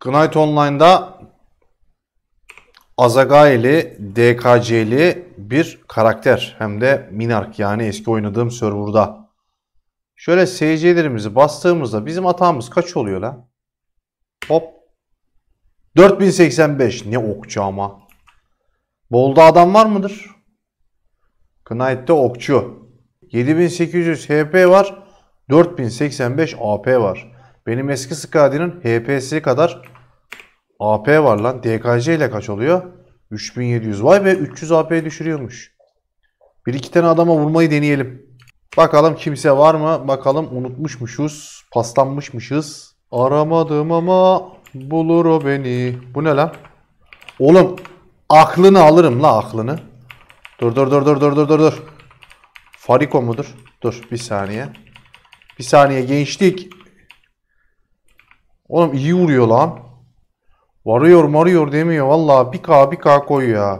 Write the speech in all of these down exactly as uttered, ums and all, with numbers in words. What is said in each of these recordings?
Knight Online'da Azagaili, D K C'li bir karakter. Hem de Minark, yani eski oynadığım serverda. Şöyle S C'lerimizi bastığımızda bizim hatamız kaç oluyor lan? Hop. dört bin seksen beş. Ne okçu ama. Bolda adam var mıdır? Knight'te okçu. yedi bin sekiz yüz H P var. dört bin seksen beş A P var. Benim eski Skadi'nin H P'si kadar A P var lan. D K C ile kaç oluyor? üç bin yedi yüz. Vay be, üç yüz A P düşürüyormuş. Bir iki tane adama vurmayı deneyelim. Bakalım kimse var mı? Bakalım unutmuşmuşuz. Paslanmışmışız. Aramadım ama bulur o beni. Bu ne lan? Oğlum aklını alırım la aklını. Dur dur dur dur dur dur dur dur. Fariko mudur? Dur bir saniye. Bir saniye gençlik. Oğlum iyi vuruyor lan. Varıyor marıyor demiyor. Vallahi bir K bir K koy ya.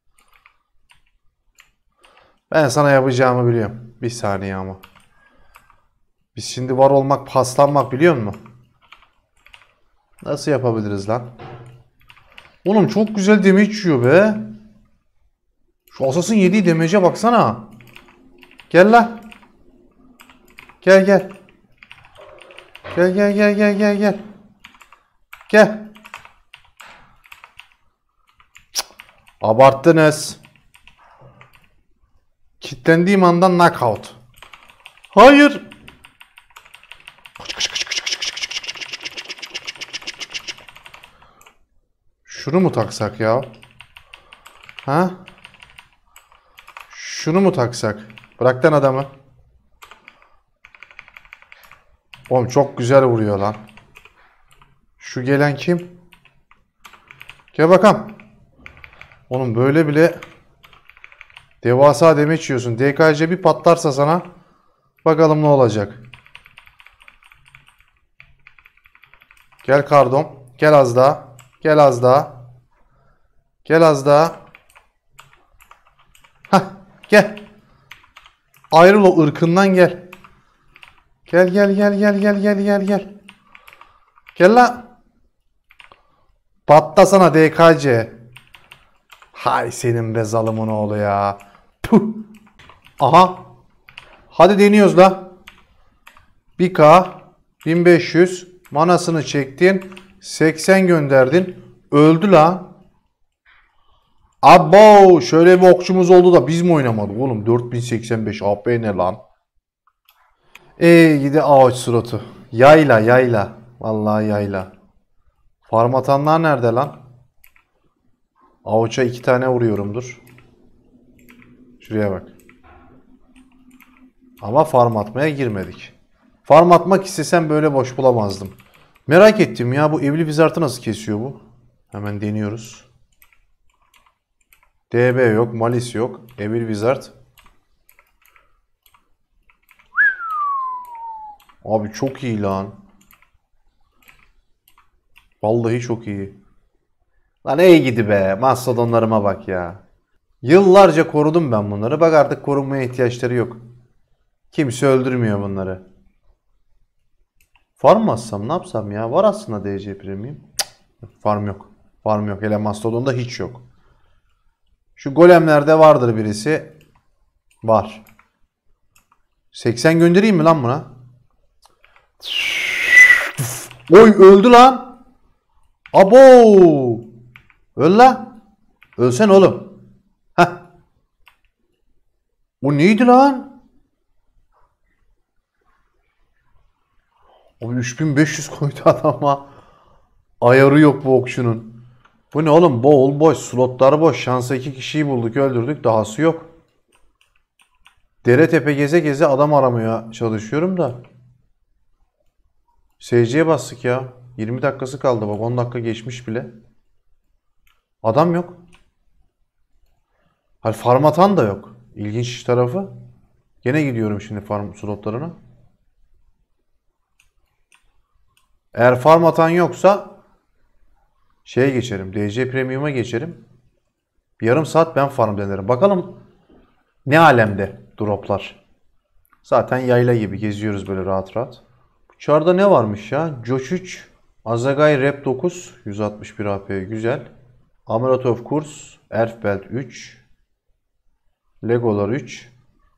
Ben sana yapacağımı biliyorum. Bir saniye ama. Biz şimdi var olmak, paslanmak biliyor musun? Nasıl yapabiliriz lan? Oğlum çok güzel damage yiyor be. Şu Asas'ın yediği damage'e baksana. Gel lan. Gel gel. Gel gel gel gel gel gel. Gel. Cık, abarttınız. Kitlendiğim andan knockout. Hayır. Şunu mu taksak ya? Ha? Şunu mu taksak? Bırak lan adamı. Oğlum çok güzel vuruyor lan. Şu gelen kim? Gel bakalım. Oğlum böyle bile devasa damage yiyorsun. D K C bir patlarsa sana bakalım ne olacak. Gel kardom. Gel az daha. Gel az daha. Gel az daha. Hah gel. Ayrıl o ırkından gel. Gel gel gel gel gel gel gel gel. Gel la. Patlasana D K C. Hay senin be zalımın oğlu ya. Puh. Aha. Hadi deniyoruz la. bir K bin beş yüz manasını çektin. seksen gönderdin. Öldü la. Abo şöyle bir okçumuz oldu da biz mi oynamadık oğlum? dört bin seksen beş A P ne lan? Ey gidi ağaç suratı. Yayla yayla. Vallahi yayla. Farm atanlar nerede lan? Avuça iki tane vuruyorumdur. Şuraya bak. Ama farm atmaya girmedik. Farm atmak istesem böyle boş bulamazdım. Merak ettim ya, bu evli wizard'ı nasıl kesiyor bu? Hemen deniyoruz. D B yok, malis yok. Evil wizard. Abi çok iyi lan. Vallahi çok iyi. Lan iyi gidi be. Mastodonlarıma bak ya. Yıllarca korudum ben bunları. Bak artık korunmaya ihtiyaçları yok. Kimse öldürmüyor bunları. Farm mı atsam ne yapsam ya? Var aslında D C Premium. Cık, farm yok. Farm yok. Hele Mastodon'da hiç yok. Şu golemlerde vardır birisi. Var. seksen göndereyim mi lan buna? Oy öldü lan. Abo. Öl lan. Ölsen oğlum. Heh. Bu neydi lan? O üç bin beş yüz koydu adama. Ayarı yok bu okçunun. Bu ne oğlum? Boğul boş. Slotlar boş. Şansa iki kişiyi bulduk, öldürdük. Dahası yok. Dere tepe geze geze adam aramaya çalışıyorum da. S C'ye bastık ya. yirmi dakikası kaldı bak. on dakika geçmiş bile. Adam yok. Hani farm atan da yok. İlginç tarafı. Gene gidiyorum şimdi farm slotlarına. Eğer farm atan yoksa şeye geçerim. D C Premium'a geçerim. Bir yarım saat ben farm denerim. Bakalım ne alemde droplar. Zaten yayla gibi geziyoruz böyle rahat rahat. Bu çarda ne varmış ya? Josh üç Azagai Rep dokuz. yüz altmış bir A P. Güzel. Amaratov Kurs. Erfbelt üç. Legolar üç.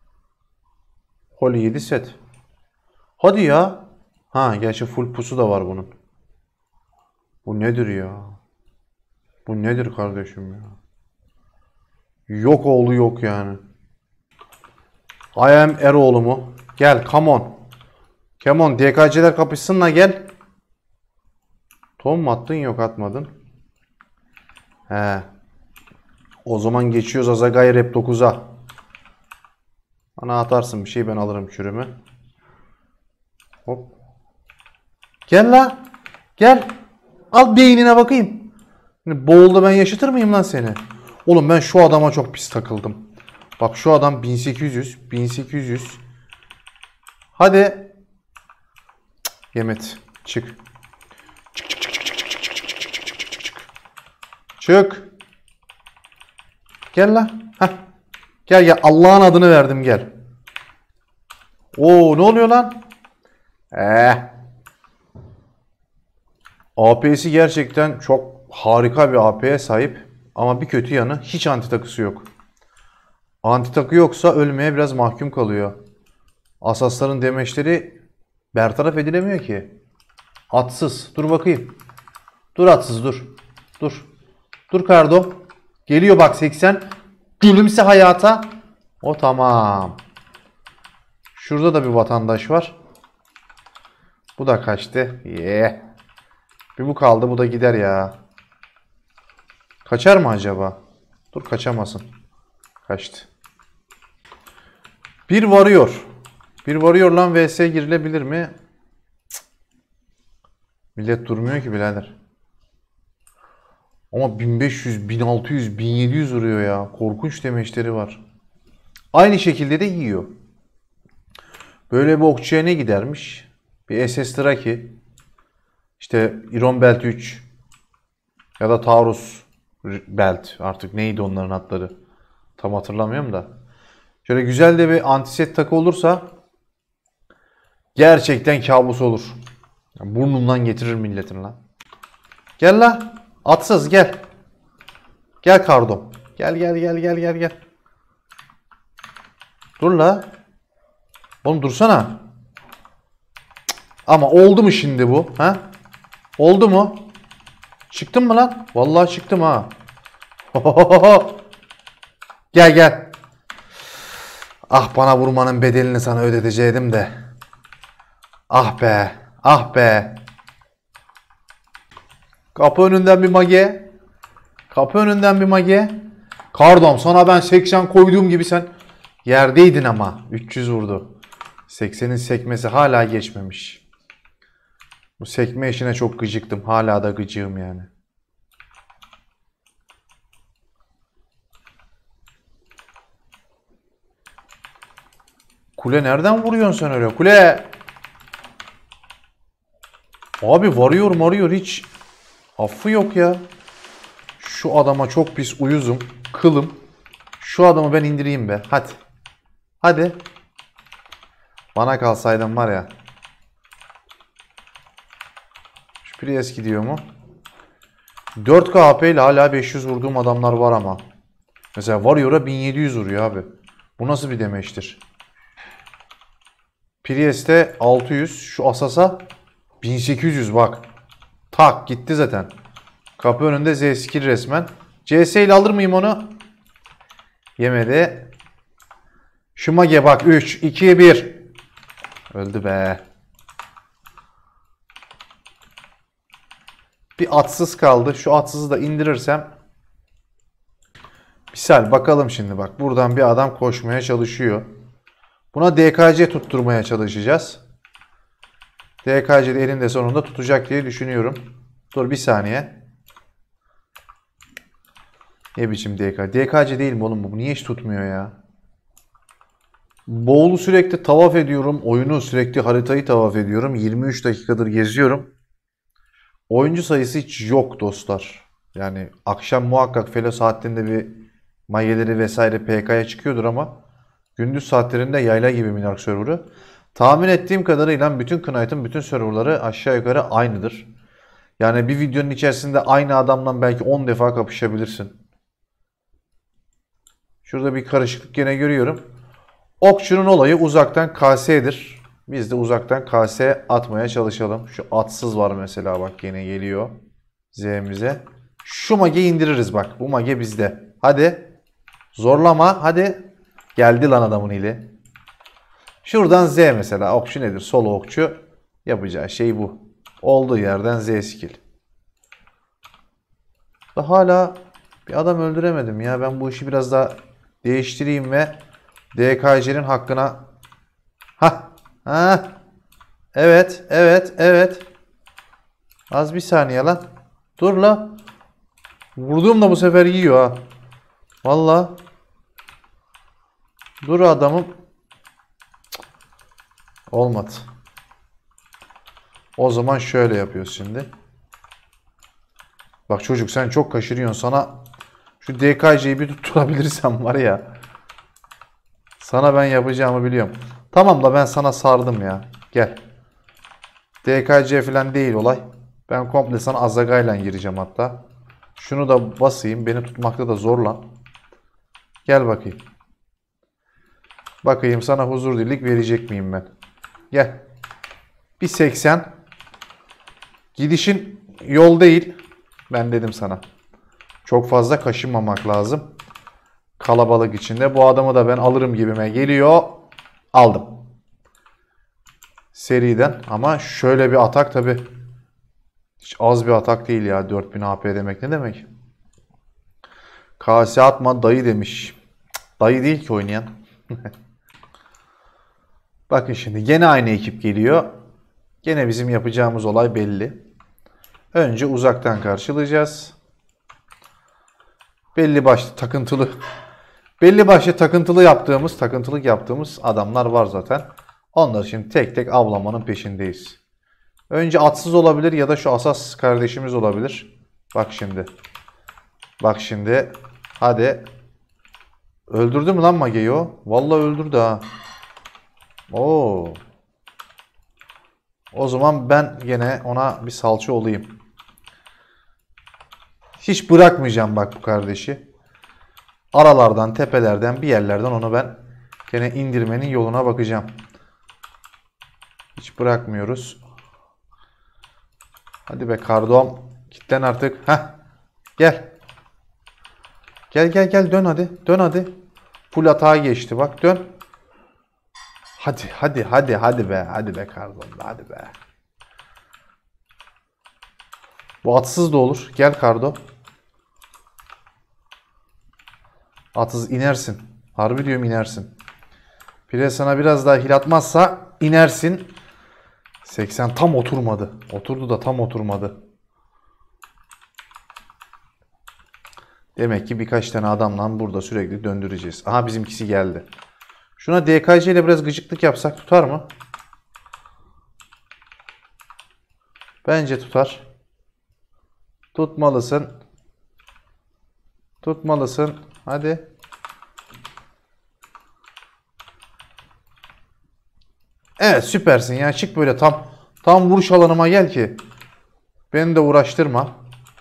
Holy yedi set. Hadi ya. Ha gerçi full pusu da var bunun. Bu nedir ya? Bu nedir kardeşim ya? Yok oğlu yok yani. I am Eroğlu mu? Gel come on. Come on D K C'ler kapışsın la gel. Tom mu attın? Yok atmadın. He. O zaman geçiyoruz Azagai Rep dokuza. Bana atarsın bir şey ben alırım çürümü. Hop. Gel la. Gel. Al beynine bakayım. Boğulda ben yaşatır mıyım lan seni? Oğlum ben şu adama çok pis takıldım. Bak şu adam bin sekiz yüz. bin sekiz yüz. Hadi. Cık, Yemet. Çık. Çık çık çık çık çık çık çık çık çık çık çık çık çık. Çık. Gel la. Heh. Gel gel. Allah'ın adını verdim gel. Oo ne oluyor lan? Eee. A P'si gerçekten çok harika bir A P'ye sahip. Ama bir kötü yanı hiç anti takısı yok. Anti takı yoksa ölmeye biraz mahkum kalıyor. Asasların demeçleri bertaraf edilemiyor ki. Atsız. Dur bakayım. Dur atsız dur. Dur. Dur Kardo. Geliyor bak seksen. Gülümse hayata. O tamam. Şurada da bir vatandaş var. Bu da kaçtı. Yeah. Bir bu kaldı. Bu da gider ya. Kaçar mı acaba? Dur kaçamasın. Kaçtı. Bir varıyor. Bir varıyor lan V S girilebilir mi? Cık. Millet durmuyor ki birader. Ama bin beş yüz, bin altı yüz, bin yedi yüz vuruyor ya. Korkunç demeçleri var. Aynı şekilde de yiyor. Böyle bir okçuya ne gidermiş? Bir S S Draki. İşte Iron Belt üç. Ya da Taurus Belt. Artık neydi onların adları? Tam hatırlamıyorum da. Şöyle güzel de bir antiset takı olursa gerçekten kabus olur. Yani burnundan getirir milletin lan. Gel la. Atsız gel. Gel Kardom. Gel gel gel gel gel gel. Dur la. Oğlum dursana. Ama oldu mu şimdi bu? Ha? Oldu mu? Çıktın mı lan? Vallahi çıktım ha. Gel gel. Ah bana vurmanın bedelini sana ödeteceydim de. Ah be. Ah be. Kapı önünden bir mage. Kapı önünden bir mage. Kardom sana ben seksen koyduğum gibi sen yerdeydin ama. üç yüz vurdu. seksenin sekmesi hala geçmemiş. Bu sekme işine çok gıcıktım. Hala da gıcığım yani. Kule nereden vuruyorsun sen öyle? Kule! Abi varıyor varıyor hiç affı yok ya. Şu adama çok pis uyuzum. Kılım. Şu adamı ben indireyim be. Hadi. Hadi. Bana kalsaydın var ya. Şu Priest gidiyor mu? dört K H P ile hala beş yüz vurduğum adamlar var ama. Mesela Warrior'a bin yedi yüz vuruyor abi. Bu nasıl bir demeçtir? Priest'e altı yüz. Şu Asas'a bin sekiz yüz bak. Tak gitti zaten. Kapı önünde Z skill resmen. C S ile alır mıyım onu? Yemedi. Şu mage bak üç, iki, bir. Öldü be. Bir atsız kaldı. Şu atsızı da indirirsem. Misal bakalım şimdi bak. Buradan bir adam koşmaya çalışıyor. Buna D K C tutturmaya çalışacağız. D K C de elinde sonunda tutacak diye düşünüyorum. Dur bir saniye. Ne biçim D K C? D K C değil mi oğlum bu? Niye hiç tutmuyor ya? Boğulu sürekli tavaf ediyorum. Oyunu sürekli haritayı tavaf ediyorum. yirmi üç dakikadır geziyorum. Oyuncu sayısı hiç yok dostlar. Yani akşam muhakkak Felo saatlerinde bir mageleri vesaire P K'ya çıkıyordur ama gündüz saatlerinde yayla gibi Minark serverı. Tahmin ettiğim kadarıyla bütün Knight'ın bütün serverları aşağı yukarı aynıdır. Yani bir videonun içerisinde aynı adamla belki on defa kapışabilirsin. Şurada bir karışıklık gene görüyorum. Okçunun olayı uzaktan K S'dir. Biz de uzaktan K S atmaya çalışalım. Şu atsız var mesela, bak yine geliyor Z'mize. Şu mageyi indiririz bak. Bu mage bizde. Hadi. Zorlama. Hadi. Geldi lan adamın ili. Şuradan Z mesela. Okçu nedir? Solo okçu. Yapacağı şey bu. Olduğu yerden Z skill. Da hala bir adam öldüremedim ya. Ben bu işi biraz daha değiştireyim ve D K C'nin hakkına. Ha, ha. Evet, evet, evet. Az bir saniye lan. Dur la. Vurduğumda bu sefer yiyor ha. Valla. Dur adamım. Cık. Olmadı. O zaman şöyle yapıyoruz şimdi. Bak çocuk, sen çok kaşırıyorsun. Sana şu D K C'yi bir tutturabilirsem var ya. Sana ben yapacağımı biliyorum. Tamam da ben sana sardım ya. Gel. D K C falan değil olay. Ben komple sana Azaga'yla gireceğim hatta. Şunu da basayım. Beni tutmakta da zorlan. Gel bakayım. Bakayım sana huzur dirlik verecek miyim ben? Gel. Bir seksen. Gidişin yol değil. Ben dedim sana. Çok fazla kaşınmamak lazım. Kalabalık içinde. Bu adamı da ben alırım gibime geliyor. Aldım. Seriden. Ama şöyle bir atak tabi. Hiç az bir atak değil ya. dört bin H P demek ne demek? K S atma dayı demiş. Dayı değil ki oynayan. Bakın şimdi gene aynı ekip geliyor. Gene bizim yapacağımız olay belli. Önce uzaktan karşılayacağız. Belli başlı takıntılı belli başlı takıntılı yaptığımız, takıntılık yaptığımız adamlar var zaten. Onları şimdi tek tek avlamanın peşindeyiz. Önce atsız olabilir ya da şu asas kardeşimiz olabilir. Bak şimdi. Bak şimdi. Hadi. Öldürdü mü lan Mage'yi o? Vallahi öldürdü ha. Oo. O zaman ben gene ona bir salça olayım. Hiç bırakmayacağım bak bu kardeşi. Aralardan, tepelerden, bir yerlerden onu ben gene indirmenin yoluna bakacağım. Hiç bırakmıyoruz. Hadi be kardom. Kitlen artık. Heh. Gel. Gel gel gel dön hadi. Dön hadi. Full atağa geçti bak dön. Hadi hadi hadi hadi be. Hadi be kardom. Hadi be. Bu atsız da olur. Gel kardo. Atsız inersin. Harbi diyorum inersin. Pire sana biraz daha hil atmazsa inersin. seksen tam oturmadı. Oturdu da tam oturmadı. Demek ki birkaç tane adamla burada sürekli döndüreceğiz. Aha bizimkisi geldi. Şuna D K C ile biraz gıcıklık yapsak tutar mı? Bence tutar. Tutmalısın. Tutmalısın. Hadi. Evet süpersin ya. Çık böyle tam tam vuruş alanıma gel ki. Beni de uğraştırma.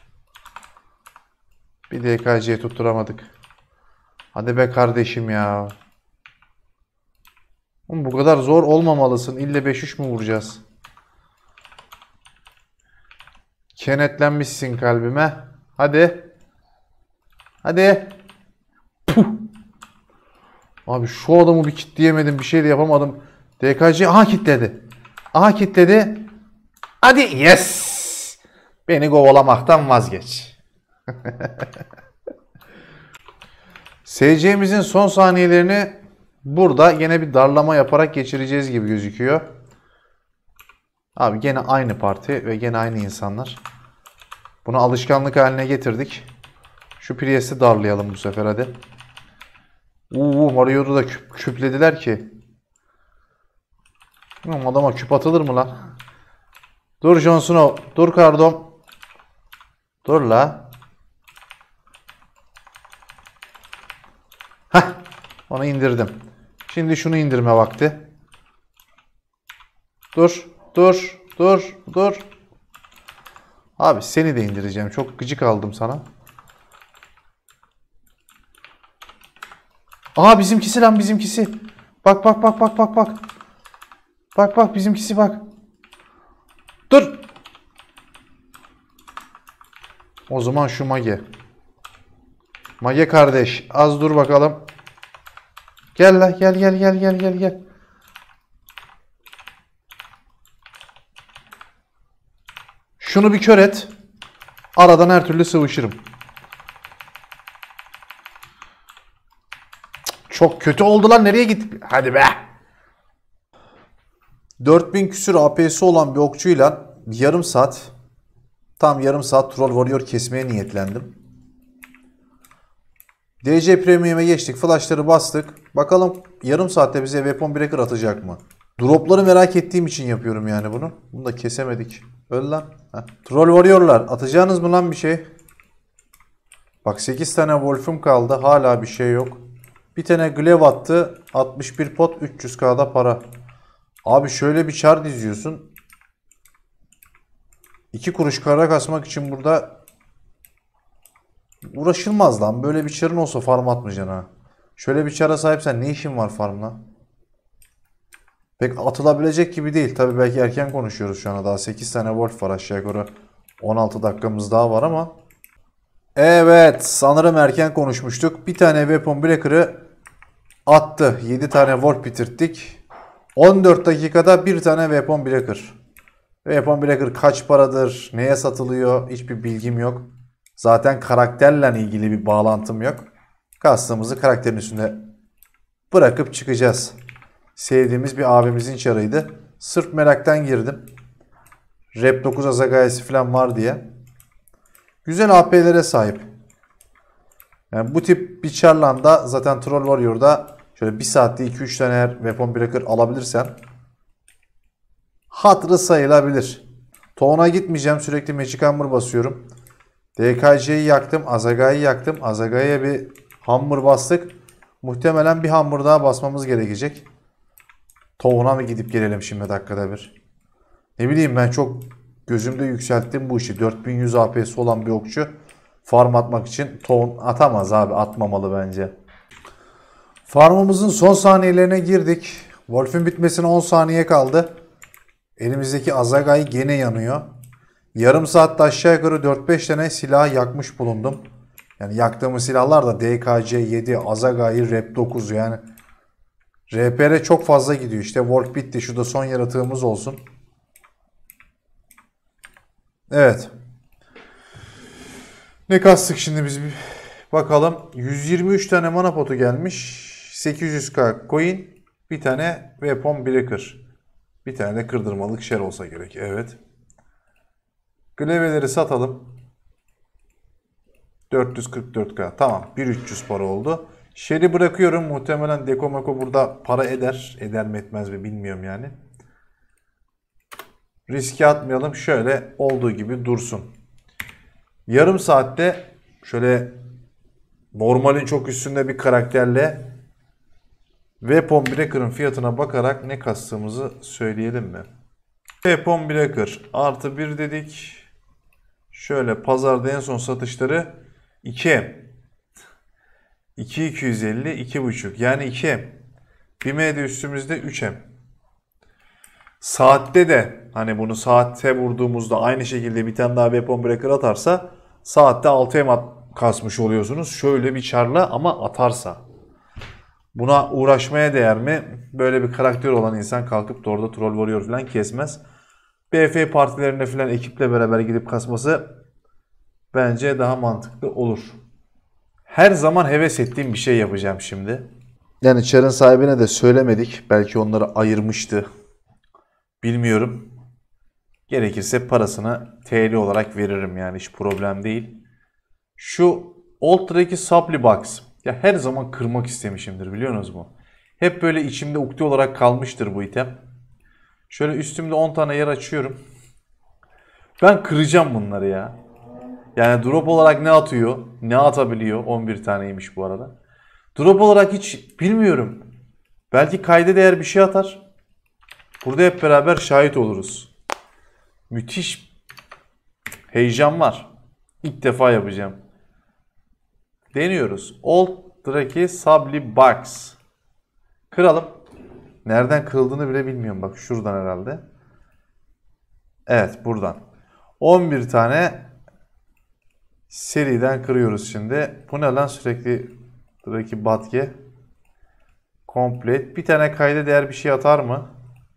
Bir D K C'ye tutturamadık. Hadi be kardeşim ya. Oğlum bu kadar zor olmamalısın. İlle beş üç mü vuracağız? Kenetlenmişsin kalbime. Hadi. Hadi. Puh. Abi şu adamı bir kitleyemedim. Bir şey de yapamadım. D K C aha kitledi. Aha kitledi. Hadi yes. Beni kovalamaktan vazgeç. S C'mizin son saniyelerini burada yine bir darlama yaparak geçireceğiz gibi gözüküyor. Abi gene aynı parti ve gene aynı insanlar. Bunu alışkanlık haline getirdik. Şu Priest'i darlayalım bu sefer hadi. Uuu Mario'da da küp, küplediler ki. Adama küp atılır mı lan? Dur Jon Snow. Dur kardom. Dur la. Heh. Onu indirdim. Şimdi şunu indirme vakti. Dur. Dur. Dur. Dur. Abi seni de indireceğim. Çok gıcık aldım sana. Aha bizimkisi lan bizimkisi. Bak bak bak bak bak bak. Bak bak bizimkisi bak. Dur. O zaman şu Mage. Mage kardeş az dur bakalım. Gel la gel gel gel gel gel gel. Şunu bir kör et. Aradan her türlü sıvışırım. Çok kötü oldu lan, nereye gittik? Hadi be. dört bin küsür A P'si olan bir okçuyla yarım saat, tam yarım saat Troll Warrior kesmeye niyetlendim. D C Premium'e geçtik. Flash'ları bastık. Bakalım yarım saatte bize Weapon Breaker atacak mı? Dropları merak ettiğim için yapıyorum yani bunu. Bunu da kesemedik. Öl lan. Heh. Troll Warrior'lar atacağınız mı lan bir şey? Bak sekiz tane Wolf'um kaldı. Hala bir şey yok. Bir tane Glaive attı. altmış bir pot üç yüz K'da para. Abi şöyle bir çar diziyorsun. iki kuruş kara kasmak için burada uğraşılmaz lan. Böyle bir çarın olsa farm atmayacaksın ha. Şöyle bir çara sahipsen ne işin var farmla? Pek atılabilecek gibi değil. Tabii belki erken konuşuyoruz şu anda. Daha sekiz tane Wolf var aşağı yukarı. on altı dakikamız daha var ama. Evet sanırım erken konuşmuştuk. Bir tane Weapon Breaker'ı attı. yedi tane Wolf bitirttik. on dört dakikada bir tane Weapon Breaker. Weapon Breaker kaç paradır, neye satılıyor hiçbir bilgim yok. Zaten karakterle ilgili bir bağlantım yok. Kastığımızı karakterin üstünde bırakıp çıkacağız. Sevdiğimiz bir abimizin çarıydı. Sırf meraktan girdim. Rep dokuz Azagaya'sı falan var diye. Güzel A P'lere sahip. Yani bu tip bir çarla da zaten Troll Warrior'da şöyle bir saatte iki üç tane eğer Weapon Breaker alabilirsen hatırı sayılabilir. Town'a gitmeyeceğim. Sürekli Magic Hammer basıyorum. D K C'yi yaktım. Azagaya'yı yaktım. Azagaya'ya bir Hammer bastık. Muhtemelen bir Hammer daha basmamız gerekecek. Town'a mı gidip gelelim şimdi dakikada bir? Ne bileyim ben çok gözümde yükselttim bu işi. dört bin yüz A P'si olan bir okçu farm atmak için Town atamaz abi. Atmamalı bence. Farmımızın son saniyelerine girdik. Wolf'ün bitmesine on saniye kaldı. Elimizdeki Azagay gene yanıyor. Yarım saatte aşağı yukarı dört beş tane silah yakmış bulundum. Yani yaktığımız silahlar da D K C yedi, Azagay, Rep dokuz yani. R P R çok fazla gidiyor. İşte Wolf bitti. Şurada son yaratığımız olsun. Evet. Ne kastık şimdi biz bir bakalım. yüz yirmi üç tane mana potu gelmiş. sekiz yüz K coin. Bir tane Weapon Breaker. Bir tane de kırdırmalık şer olsa gerek. Evet. Glaive'leri satalım. dört yüz kırk dört K. Tamam. bin üç yüz para oldu. Şer'i bırakıyorum. Muhtemelen Deko Meko burada para eder. Eder mi etmez mi bilmiyorum yani. Riske atmayalım. Şöyle olduğu gibi dursun. Yarım saatte şöyle normalin çok üstünde bir karakterle Weapon Breaker'ın fiyatına bakarak ne kastığımızı söyleyelim mi? Weapon Breaker artı bir dedik. Şöyle pazarda en son satışları iki M. iki bin iki yüz elli, iki buçuk yani iki M. B M W'de üstümüzde üç M. Saatte de hani bunu saate vurduğumuzda aynı şekilde bir tane daha Weapon Breaker atarsa saatte altı M kasmış oluyorsunuz. Şöyle bir çarla ama atarsa. Buna uğraşmaya değer mi? Böyle bir karakter olan insan kalkıp da orada Troll Warrior falan kesmez. B F partilerine falan ekiple beraber gidip kasması bence daha mantıklı olur. Her zaman heves ettiğim bir şey yapacağım şimdi. Yani çarın sahibine de söylemedik. Belki onları ayırmıştı. Bilmiyorum. Gerekirse parasını T L olarak veririm yani hiç problem değil. Şu Ultra'daki Supply Box. Ya her zaman kırmak istemişimdir biliyorsunuz mu? Hep böyle içimde ukde olarak kalmıştır bu item. Şöyle üstümde on tane yer açıyorum. Ben kıracağım bunları ya. Yani drop olarak ne atıyor? Ne atabiliyor? on bir taneymiş bu arada. Drop olarak hiç bilmiyorum. Belki kayda değer bir şey atar. Burada hep beraber şahit oluruz. Müthiş. Heyecan var. İlk defa yapacağım. Deniyoruz. Old Draki Sabli Box. Kıralım. Nereden kırıldığını bile bilmiyorum. Bak şuradan herhalde. Evet buradan. on bir tane seriden kırıyoruz şimdi. Bu ne lan sürekli Draki Batke. Complete. Bir tane kayda değer bir şey atar mı?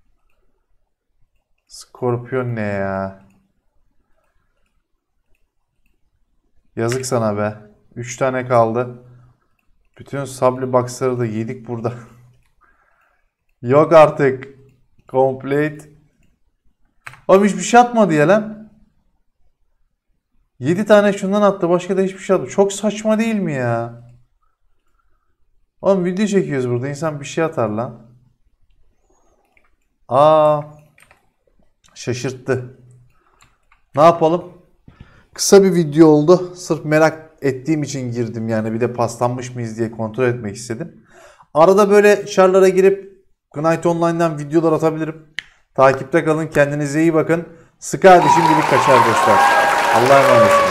Skorpiyon ne ya? Yazık sana be. üç tane kaldı. Bütün Sabli Box'ları da yedik burada. Yok artık. Complete. Oğlum hiçbir şey atmadı ya lan. yedi tane şundan attı. Başka da hiçbir şey atmadı. Çok saçma değil mi ya? Oğlum video çekiyoruz burada. İnsan bir şey atar lan. Aa. Şaşırttı. Ne yapalım? Kısa bir video oldu. Sırf merak ettiğim için girdim yani. Bir de paslanmış mıyız diye kontrol etmek istedim. Arada böyle şarlara girip Knight Online'dan videolar atabilirim. Takipte kalın. Kendinize iyi bakın. Sky şimdilik kaçar dostlar. Allah'a emanet olun.